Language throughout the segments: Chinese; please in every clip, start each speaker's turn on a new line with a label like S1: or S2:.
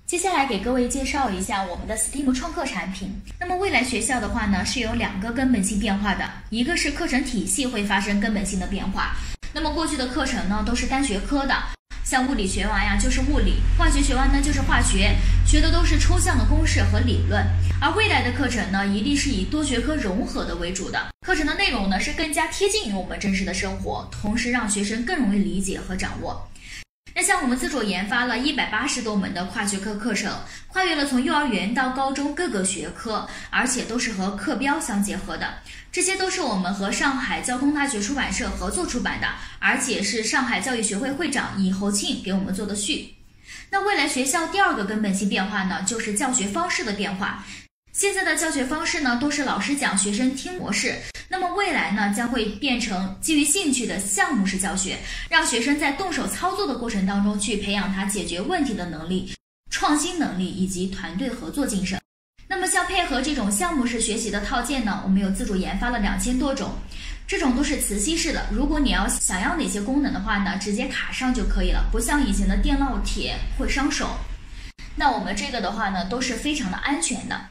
S1: 接下来给各位介绍一下我们的 STEAM 创客产品。那么未来学校的话呢，是有2个根本性变化的，一个是课程体系会发生根本性的变化。那么过去的课程呢，都是单学科的，像物理学完呀就是物理，化学学完呢就是化学，学的都是抽象的公式和理论。而未来的课程呢，一定是以多学科融合的为主的，课程的内容呢是更加贴近于我们真实的生活，同时让学生更容易理解和掌握。那像我们自主研发了180多门的跨学科课程，跨越了从幼儿园到高中各个学科，而且都是和课标相结合的。这些都是我们和上海交通大学出版社合作出版的，而且是上海教育学会会长尹侯庆给我们做的序。那未来学校第2个根本性变化呢，就是教学方式的变化。现在的教学方式呢，都是老师讲学生听模式，那么未来呢，将会变成基于兴趣的项目式教学，让学生在动手操作的过程当中去培养他解决问题的能力、创新能力以及团队合作精神。那么像配合这种项目式学习的套件呢，我们有自主研发了2000多种，这种都是磁吸式的，如果你要想要哪些功能的话呢，直接卡上就可以了，不像以前的电烙铁会伤手。那我们这个的话呢，都是非常的安全的。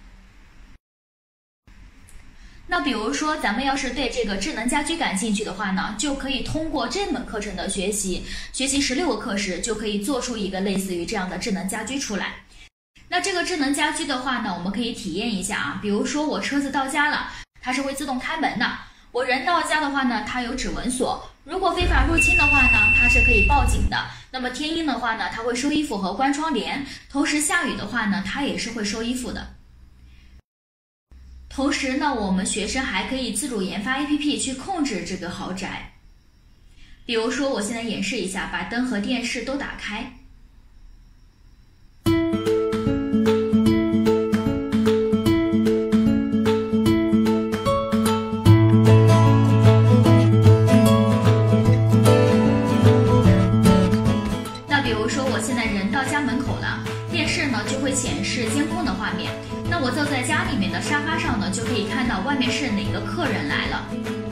S1: 那比如说咱们要是对这个智能家居感兴趣的话呢，就可以通过这门课程的学习16个课时，就可以做出一个类似于这样的智能家居出来。那这个智能家居的话呢，我们可以体验一下啊，比如说我车子到家了，它是会自动开门的；我人到家的话呢，它有指纹锁；如果非法入侵的话呢，它是可以报警的。那么天阴的话呢，它会收衣服和关窗帘；同时下雨的话呢，它也是会收衣服的。同时呢，我们学生还可以自主研发 APP 去控制这个豪宅。比如说我现在演示一下，把灯和电视都打开。那比如说我现在人到家门口了，电视呢就会显示监控的画面。那我坐在家里面的沙发上呢，就可以看到外面是哪个客人来了。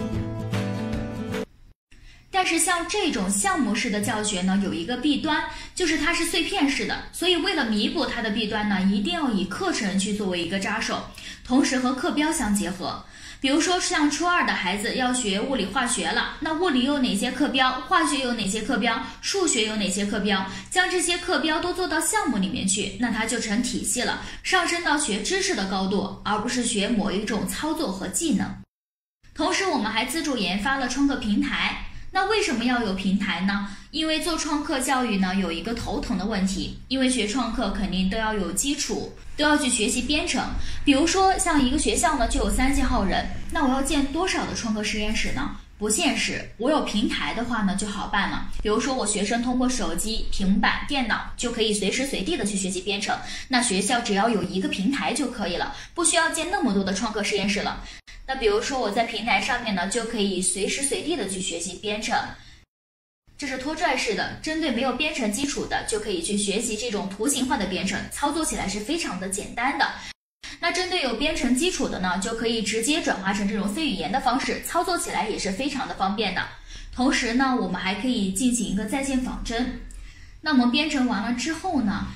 S1: 但是像这种项目式的教学呢，有一个弊端，就是它是碎片式的，所以为了弥补它的弊端呢，一定要以课程去作为一个扎手，同时和课标相结合。比如说像初2的孩子要学物理化学了，那物理有哪些课标，化学有哪些课标，数学有哪些课标，将这些课标都做到项目里面去，那它就成体系了，上升到学知识的高度，而不是学某一种操作和技能。同时我们还自主研发了创客平台。那为什么要有平台呢？因为做创客教育呢，有一个头疼的问题，因为学创客肯定都要有基础，都要去学习编程。比如说像一个学校呢就有30号人，那我要建多少的创客实验室呢？不现实。我有平台的话呢就好办了，比如说我学生通过手机、平板、电脑就可以随时随地的去学习编程，那学校只要有一个平台就可以了，不需要建那么多的创客实验室了。那比如说我在平台上面呢，就可以随时随地的去学习编程，这是拖拽式的，针对没有编程基础的，就可以去学习这种图形化的编程，操作起来是非常的简单的。那针对有编程基础的呢，就可以直接转化成这种 C 语言的方式，操作起来也是非常的方便的。同时呢，我们还可以进行一个在线仿真。那我们编程完了之后呢，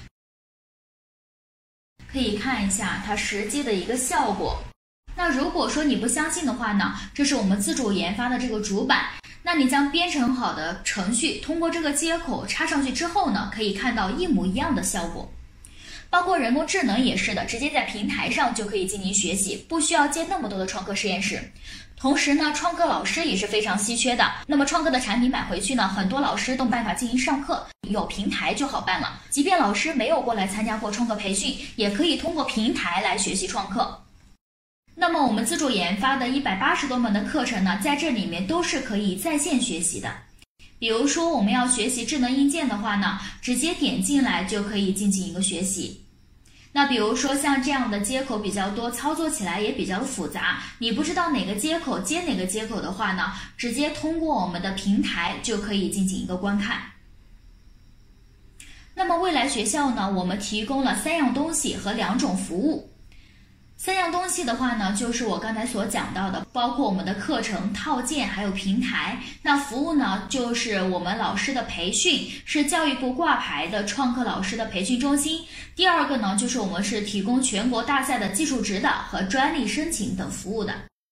S1: 可以看一下它实际的一个效果。那如果说你不相信的话呢，这是我们自主研发的这个主板，那你将编程好的程序通过这个接口插上去之后呢，可以看到一模一样的效果。包括人工智能也是的，直接在平台上就可以进行学习，不需要建那么多的创客实验室。同时呢，创客老师也是非常稀缺的。那么创客的产品买回去呢，很多老师都没办法进行上课，有平台就好办了。即便老师没有过来参加过创客培训，也可以通过平台来学习创客。那么我们自主研发的180多门的课程呢，在这里面都是可以在线学习的。比如说我们要学习智能硬件的话呢，直接点进来就可以进行一个学习。那比如说像这样的接口比较多，操作起来也比较的复杂，你不知道哪个接口接哪个接口的话呢，直接通过我们的平台就可以进行一个观看。那么未来学校呢，我们提供了3样东西和2种服务。 3样东西的话呢，就是我刚才所讲到的，包括我们的课程套件还有平台。那服务呢，就是我们老师的培训，是教育部挂牌的创客老师的培训中心。第二个呢，就是我们是提供全国大赛的技术指导和专利申请等服务的。